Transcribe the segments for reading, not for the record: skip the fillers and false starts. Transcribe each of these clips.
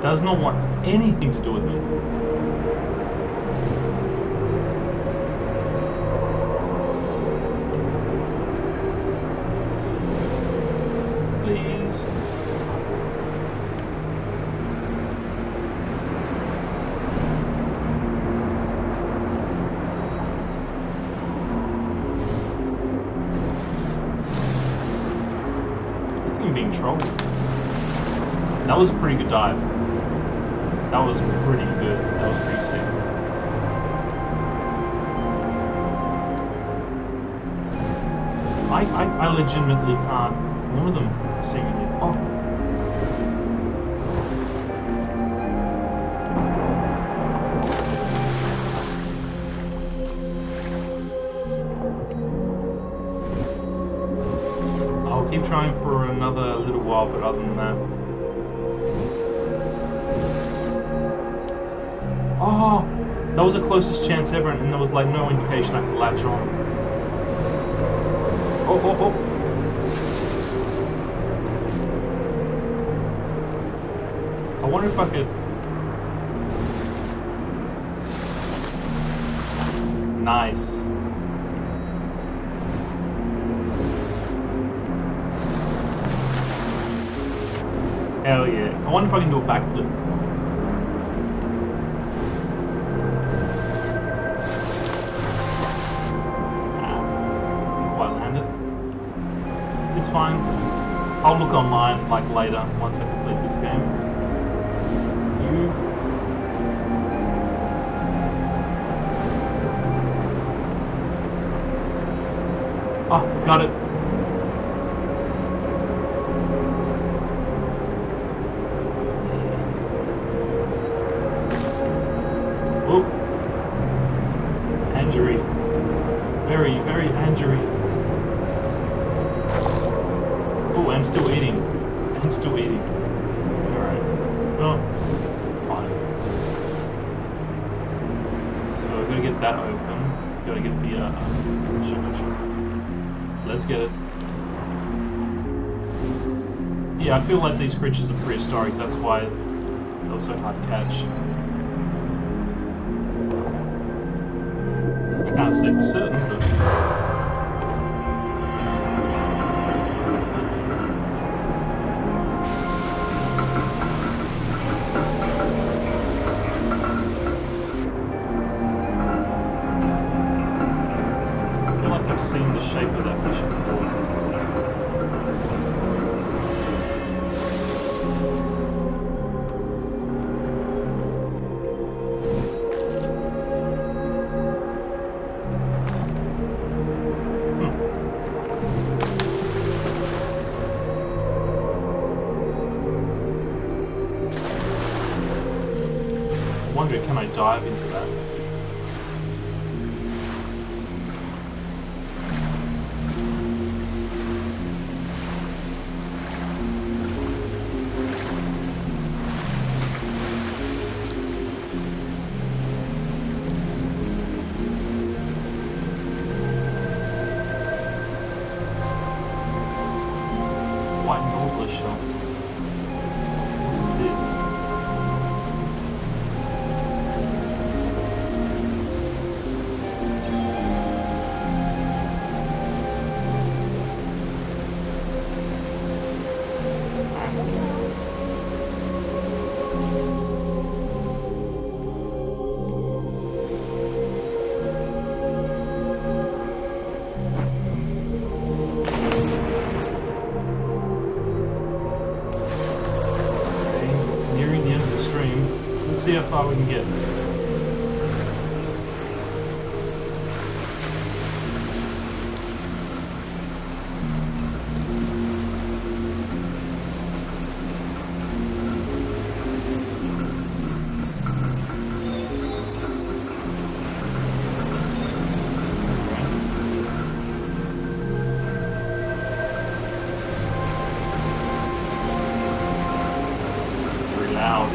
does not want anything to do with me. Please. I think I'm being trolled. That was a pretty good dive. That was pretty good. That was pretty sick. I legitimately can't. One of them seemingly. Oh. I'll keep trying for another little while, but other than that. Oh, that was the closest chance ever, and there was like no indication I could latch on. Oh, oh, oh. I wonder if I could... Nice. Hell yeah. I wonder if I can do a backflip. It's fine. I'll look online like later once I complete this game. You. Oh, got it. Oh. Injury. Very, very injury. Oh, and still eating. And still eating. Alright. Well, fine. So I gotta get that open. Gotta get the sure. Let's get it. Yeah, I feel like these creatures are prehistoric, that's why they were so hard to catch. I can't say for certain, but... I've seen the shape of that fish before. I wonder, can I dive into that? White Nautilus shell. What is this? Let's see how far we can get. Very loud.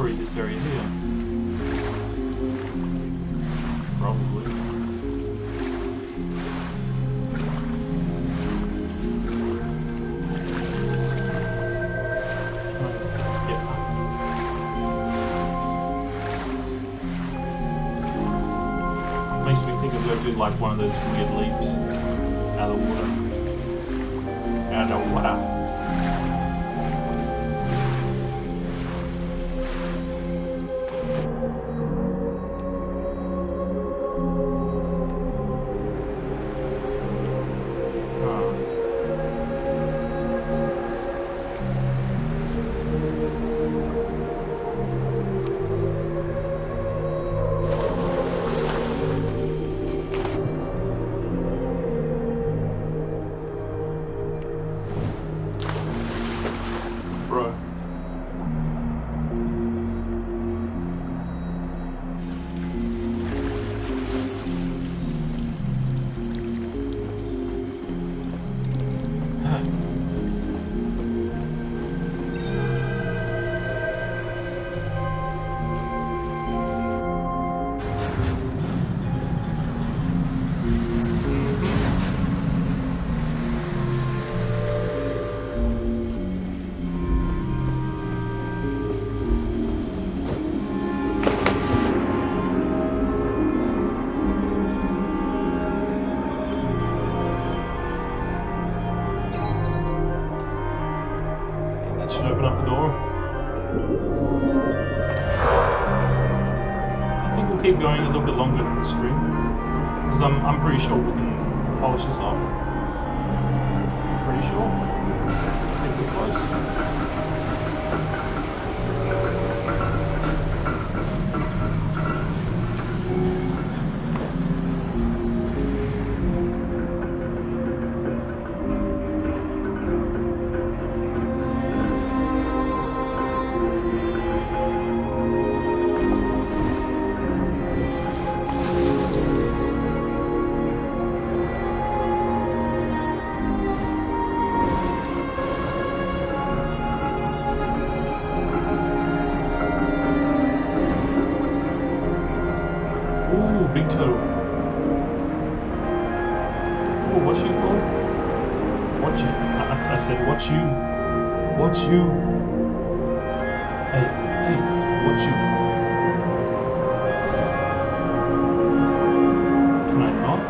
story, this area here. Probably. Makes me think I'm going to do like one of those weird leaps out of the water. Out of the water. Bro. Should open up the door. I think we'll keep going a little bit longer than the stream, because I'm pretty sure we can polish this off. Pretty sure. I think we're close. Big turtle. Oh, watch you, bro. Watch you. I said, watch you. Watch you. Hey, watch you. Can I not?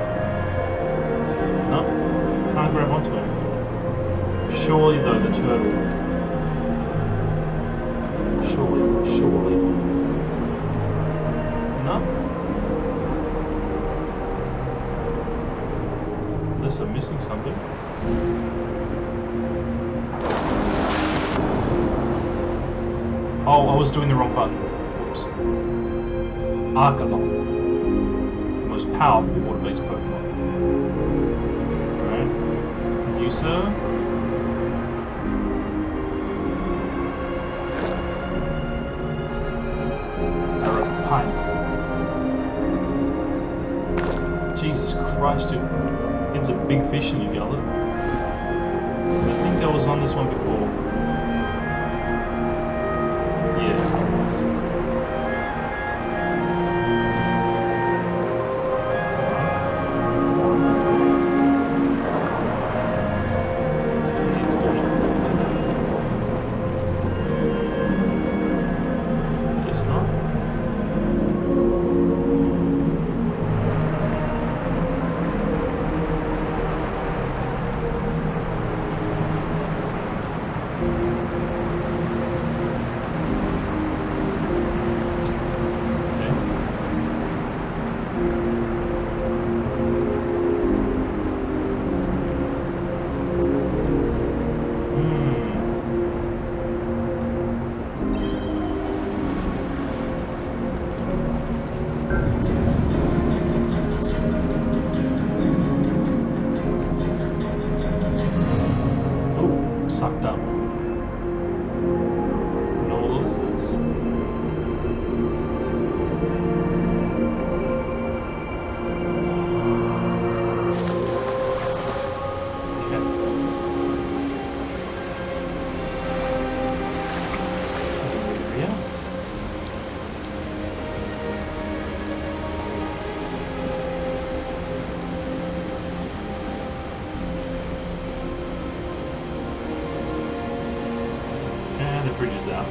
No? Can't grab onto him. Surely, though, the turtle. Surely. No? Unless I'm missing something. Oh, I was doing the wrong button. Whoops. Arcalon. The most powerful water-based Pokemon. Alright. And you, sir? Arapine. Jesus Christ, dude. It's a big fish in your gullet. I think I was on this one before. Yeah, it was. Guess not. Sucked up. Nolluses. Okay. Yeah. bridges out.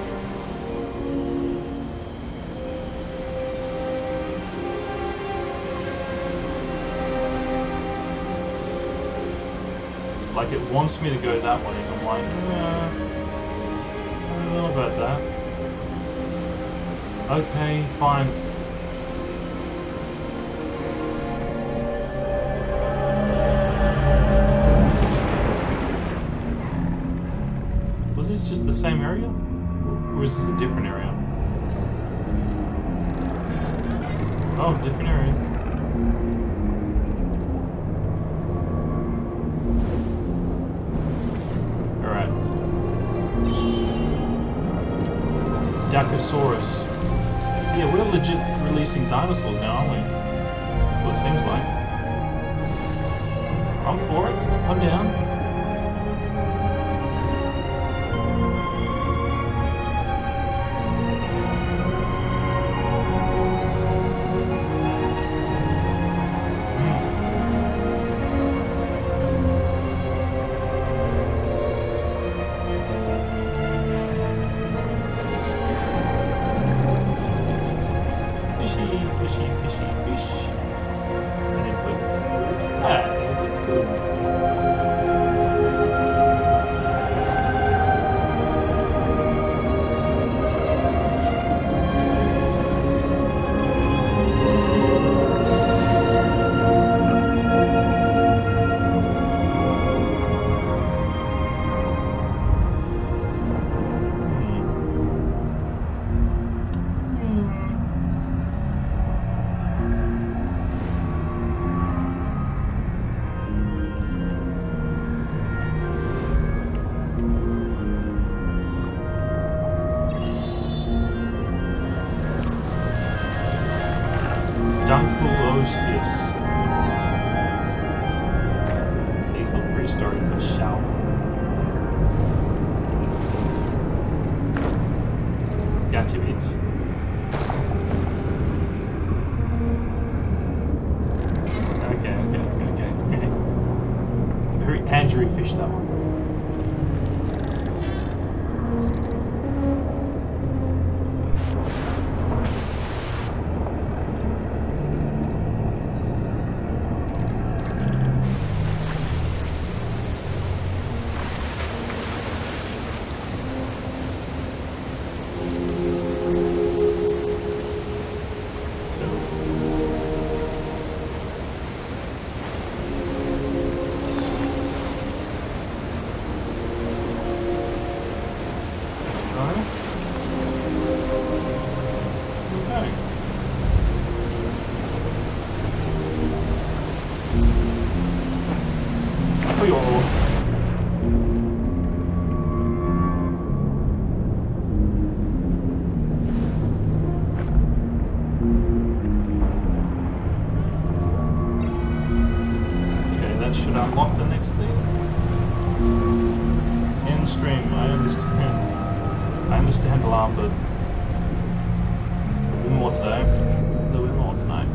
It's like it wants me to go that way. I'm like, I don't know about that. Okay, fine. Was this just the same area? Or is this a different area? Oh, different area. Alright. Dacosaurus. Yeah, we're legit releasing dinosaurs now, aren't we? That's what it seems like. I'm for it. I'm down. These look prehistoric, but shall. Gotcha, bitch. Okay. Very Andrew fish, that one. Unlock the next thing. In stream, I understand alarm, but a little more today. A little bit more tonight.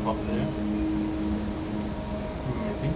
up there. Maybe.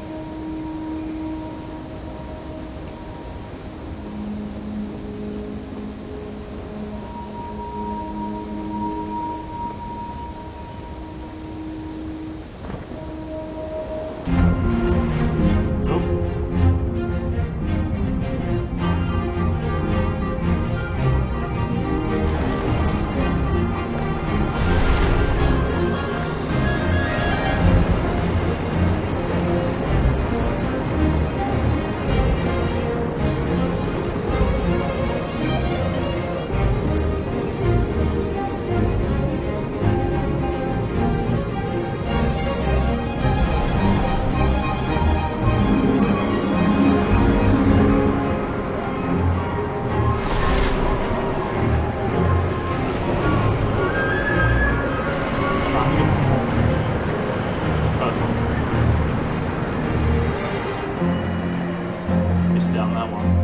Down that one.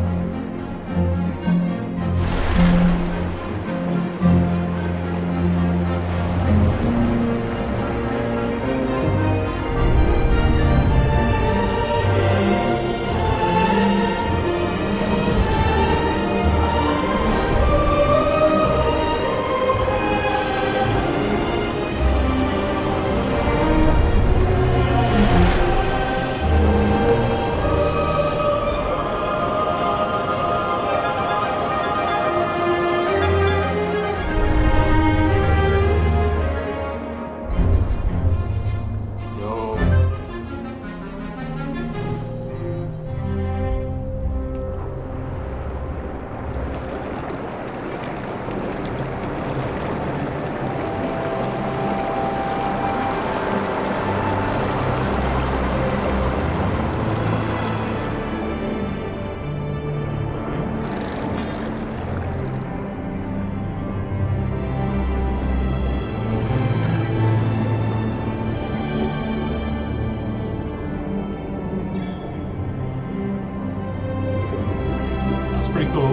Pretty cool.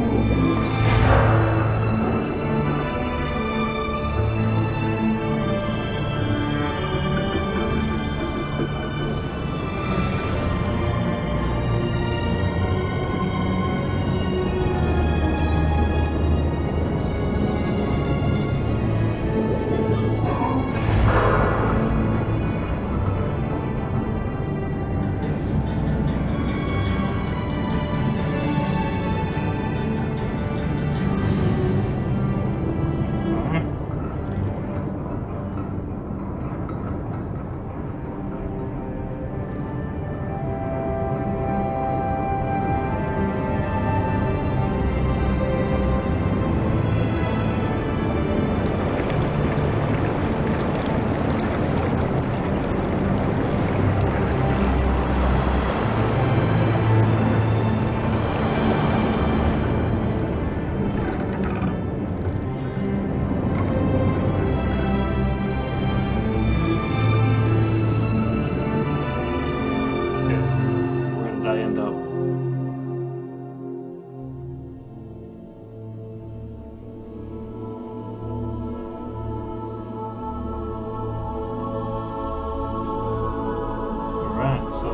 So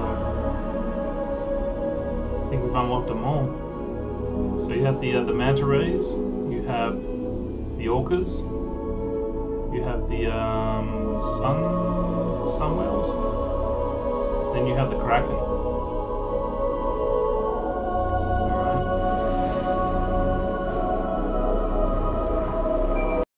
I think we've unlocked them all. So you have the manta rays, you have the orcas, you have the sun whales, then you have the kraken.